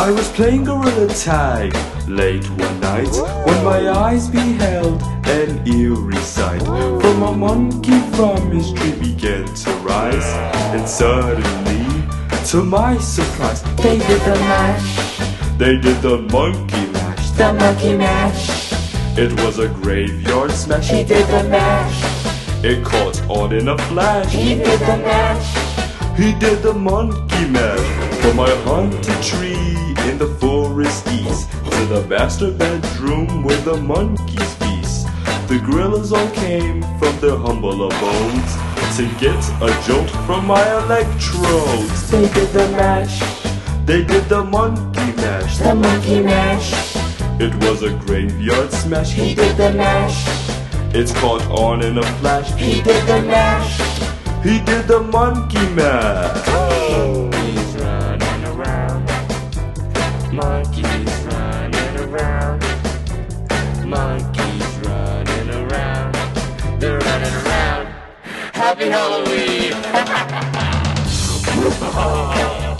I was playing gorilla tag late one night when my eyes beheld an eerie sight. From a monkey from his tree began to rise, and suddenly, to my surprise, They did the mash, they did the monkey mash. the monkey mash. It was a graveyard smash. He did the mash, It caught on in a flash. he did the mash. He did the monkey mash. From my haunted tree in the forest east to the master bedroom where the monkeys feast. The gorillas all came from their humble abodes to get a jolt from my electrodes. They did the mash, They did the monkey mash. the monkey mash. It was a graveyard smash. He did the mash, It's caught on in a flash. he did the mash. He did the monkey mash. Monkeys running around, monkeys running around, monkeys running around. They're running around. Happy Halloween!